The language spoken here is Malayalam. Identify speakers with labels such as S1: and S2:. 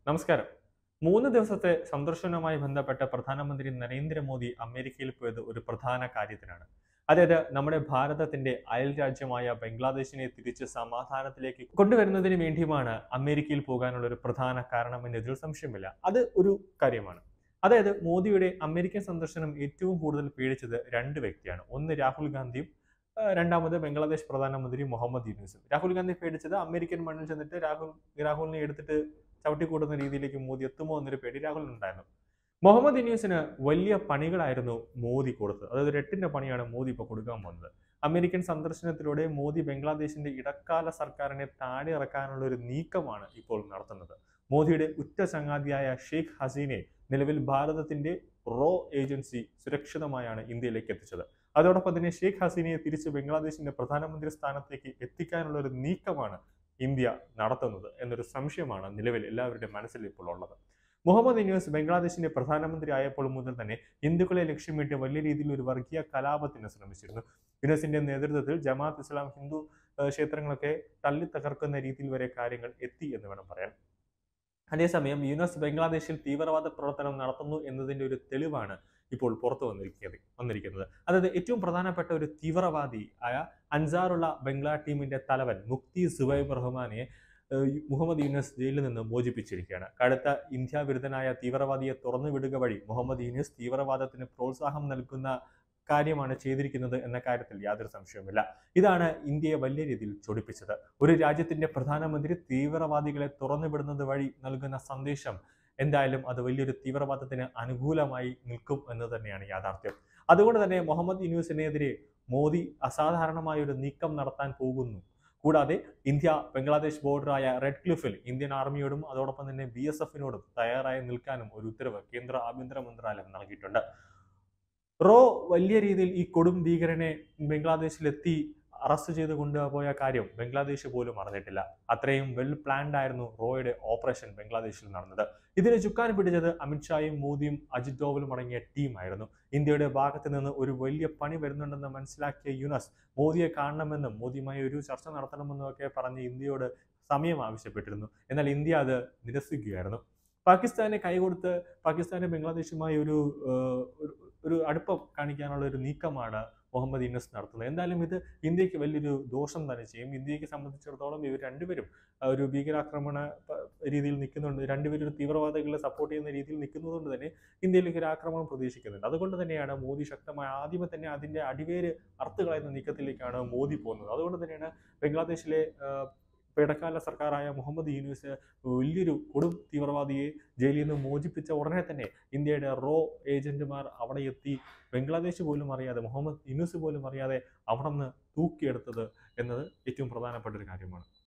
S1: നമസ്കാരം. 3 ദിവസത്തെ സന്ദർശനവുമായി ബന്ധപ്പെട്ട് പ്രധാനമന്ത്രി നരേന്ദ്രമോദി അമേരിക്കയിൽ പോയത് ഒരു പ്രധാന കാര്യത്തിനാണ്. അതായത് നമ്മുടെ ഭാരതത്തിന്റെ അയൽ രാജ്യമായ ബംഗ്ലാദേശിനെ തിരിച്ച് സമാധാനത്തിലേക്ക് കൊണ്ടുവരുന്നതിന് വേണ്ടിയുമാണ് അമേരിക്കയിൽ പോകാനുള്ള ഒരു പ്രധാന കാരണമെന്നതിൽ സംശയമില്ല. അത് ഒരു കാര്യമാണ്. അതായത് മോദിയുടെ അമേരിക്കൻ സന്ദർശനം ഏറ്റവും കൂടുതൽ പേടിച്ചത് 2 വ്യക്തിയാണ്. ഒന്ന് രാഹുൽ ഗാന്ധിയും രണ്ടാമത് ബംഗ്ലാദേശ് പ്രധാനമന്ത്രി മുഹമ്മദ് യൂനൂസും. രാഹുൽ ഗാന്ധി പേടിച്ചത് അമേരിക്കൻ മണ്ണിൽ ചെന്നിട്ട് രാഹുലിനെ എടുത്തിട്ട് ചവിട്ടിക്കൂട്ടുന്ന രീതിയിലേക്ക് മോദി എത്തുമോ എന്നൊരു പേടി രാഹുലിനുണ്ടായിരുന്നു. മുഹമ്മദ് യൂനൂസിന് വലിയ പണികളായിരുന്നു മോദി കൊടുത്തത്. അതായത് ഒരു 8ന്റെ പണിയാണ് മോദി ഇപ്പോൾ കൊടുക്കാൻ പോകുന്നത്. അമേരിക്കൻ സന്ദർശനത്തിലൂടെ മോദി ബംഗ്ലാദേശിന്റെ ഇടക്കാല സർക്കാരിനെ താഴെ ഇറക്കാനുള്ള ഒരു നീക്കമാണ് ഇപ്പോൾ നടത്തുന്നത്. മോദിയുടെ ഉറ്റ ചങ്ങാതിയായ ഷെയ്ഖ് ഹസീനയെ നിലവിൽ ഭാരതത്തിന്റെ റോ ഏജൻസി സുരക്ഷിതമായാണ് ഇന്ത്യയിലേക്ക് എത്തിച്ചത്. അതോടൊപ്പം തന്നെ ഷെയ്ഖ് ഹസീനയെ തിരിച്ച് ബംഗ്ലാദേശിന്റെ പ്രധാനമന്ത്രി സ്ഥാനത്തേക്ക് എത്തിക്കാനുള്ള ഒരു നീക്കമാണ് ഇന്ത്യ നടത്തുന്നത് എന്നൊരു സംശയമാണ് നിലവിൽ എല്ലാവരുടെ മനസ്സിൽ ഇപ്പോൾ ഉള്ളത്. മുഹമ്മദ് യൂനൂസ് ബംഗ്ലാദേശിന്റെ പ്രധാനമന്ത്രി ആയപ്പോൾ മുതൽ തന്നെ ഹിന്ദുക്കളെ ലക്ഷ്യമിട്ട് വലിയ രീതിയിൽ ഒരു വർഗീയ കലാപത്തിന് ശ്രമിച്ചിരുന്നു. യൂനൂസിന്റെ നേതൃത്വത്തിൽ ജമാഅത്ത് ഇസ്ലാം ഹിന്ദു ക്ഷേത്രങ്ങളൊക്കെ തല്ലി തകർക്കുന്ന രീതിയിൽ വരെ കാര്യങ്ങൾ എത്തി എന്ന് വേണം പറയാൻ. അതേസമയം യൂനസ് ബംഗ്ലാദേശിൽ തീവ്രവാദ പ്രവർത്തനം നടത്തുന്നു എന്നതിന്റെ ഒരു തെളിവാണ് ഇപ്പോൾ പുറത്തു വന്നിരിക്കുന്നത്. അതായത് ഏറ്റവും പ്രധാനപ്പെട്ട ഒരു തീവ്രവാദി ആയ അൻസാറുള്ള ബംഗ്ലാ ടീമിന്റെ തലവൻ മുക്തി സുബൈബ് റഹ്മാനെ മുഹമ്മദ് യൂനസ് ജയിലിൽ നിന്ന് മോചിപ്പിച്ചിരിക്കുകയാണ്. കടുത്ത ഇന്ത്യ വിരുദ്ധനായ തീവ്രവാദിയെ തുറന്നുവിടുക വഴി മുഹമ്മദ് യൂനസ് തീവ്രവാദത്തിന് പ്രോത്സാഹനം നൽകുന്ന കാര്യമാണ് ചെയ്തിരിക്കുന്നത് എന്ന കാര്യത്തിൽ യാതൊരു സംശയവുമില്ല. ഇതാണ് ഇന്ത്യയെ വലിയ രീതിയിൽ ചൊടിപ്പിച്ചത്. ഒരു രാജ്യത്തിന്റെ പ്രധാനമന്ത്രി തീവ്രവാദികളെ തുറന്നുവിടുന്നത് വഴി നൽകുന്ന സന്ദേശം എന്തായാലും അത് വലിയൊരു തീവ്രവാദത്തിന് അനുകൂലമായി നിൽക്കും എന്ന് തന്നെയാണ് യാഥാർത്ഥ്യം. അതുകൊണ്ട് തന്നെ മുഹമ്മദ് യൂനൂസിനെതിരെ മോദി അസാധാരണമായ ഒരു നീക്കം നടത്താൻ പോകുന്നു. കൂടാതെ ഇന്ത്യ ബംഗ്ലാദേശ് ബോർഡറായ റെഡ് ക്ലിഫിൽ ഇന്ത്യൻ ആർമിയോടും അതോടൊപ്പം തന്നെ BSFനോടും തയ്യാറായി നിൽക്കാനും ഒരു ഉത്തരവ് കേന്ദ്ര ആഭ്യന്തര മന്ത്രാലയം നൽകിയിട്ടുണ്ട്. റോ വലിയ രീതിയിൽ ഈ കൊടും ഭീകരനെ ബംഗ്ലാദേശിലെത്തി അറസ്റ്റ് ചെയ്ത് കൊണ്ടുപോയ കാര്യം ബംഗ്ലാദേശ് പോലും അറിഞ്ഞിട്ടില്ല. അത്രയും വെൽ പ്ലാൻഡ് ആയിരുന്നു റോയുടെ ഓപ്പറേഷൻ ബംഗ്ലാദേശിൽ നടന്നത്. ഇതിന് ചുക്കാൻ പിടിച്ചത് അമിത്ഷായും മോദിയും അജിത് ഡോവലും അടങ്ങിയ ടീമായിരുന്നു. ഇന്ത്യയുടെ ഭാഗത്ത് നിന്ന് ഒരു വലിയ പണി വരുന്നുണ്ടെന്ന് മനസ്സിലാക്കിയ യൂനസ് മോദിയെ കാണണമെന്നും മോദിയുമായി ഒരു ചർച്ച നടത്തണമെന്നും ഒക്കെ പറഞ്ഞ് ഇന്ത്യയോട് സമയം ആവശ്യപ്പെട്ടിരുന്നു. എന്നാൽ ഇന്ത്യ അത് നിരസിക്കുകയായിരുന്നു. പാകിസ്ഥാനെ കൈകൊടുത്ത് പാകിസ്ഥാനെ ബംഗ്ലാദേശുമായി ഒരു അടുപ്പം കാണിക്കാനുള്ള ഒരു നീക്കമാണ് മുഹമ്മദ് യൂനസ് നടത്തുന്നത്. എന്തായാലും ഇത് ഇന്ത്യക്ക് വലിയൊരു ദോഷം തന്നെ ചെയ്യും. ഇന്ത്യയെ സംബന്ധിച്ചിടത്തോളം ഇവർ രണ്ടുപേരും ഒരു ഭീകരാക്രമണ രീതിയിൽ നിൽക്കുന്നുണ്ട്. രണ്ടുപേരും ഒരു തീവ്രവാദികളെ സപ്പോർട്ട് ചെയ്യുന്ന രീതിയിൽ നിൽക്കുന്നതുകൊണ്ട് തന്നെ ഇന്ത്യയിലേക്ക് ഒരു ആക്രമണം പ്രതീക്ഷിക്കുന്നുണ്ട്. അതുകൊണ്ട് തന്നെയാണ് മോദി ശക്തമായ ആദ്യമേ തന്നെ അതിന്റെ അടിവേര് അറുത്തുകളയുന്ന നീക്കത്തിലേക്കാണ് മോദി പോകുന്നത്. അതുകൊണ്ട് തന്നെയാണ് ബംഗ്ലാദേശിലെ ഇടക്കാല സർക്കാരായ മുഹമ്മദ് യൂനൂസ് വലിയൊരു കൊടും തീവ്രവാദിയെ ജയിലിൽ നിന്ന് മോചിപ്പിച്ച ഉടനെ തന്നെ ഇന്ത്യയുടെ റോ ഏജന്റുമാർ അവിടെ എത്തി ബംഗ്ലാദേശ് പോലും അറിയാതെ മുഹമ്മദ് യൂനൂസ് പോലും അറിയാതെ അവിടെ നിന്ന് തൂക്കിയെടുത്തത് എന്നത് ഏറ്റവും പ്രധാനപ്പെട്ട ഒരു കാര്യമാണ്.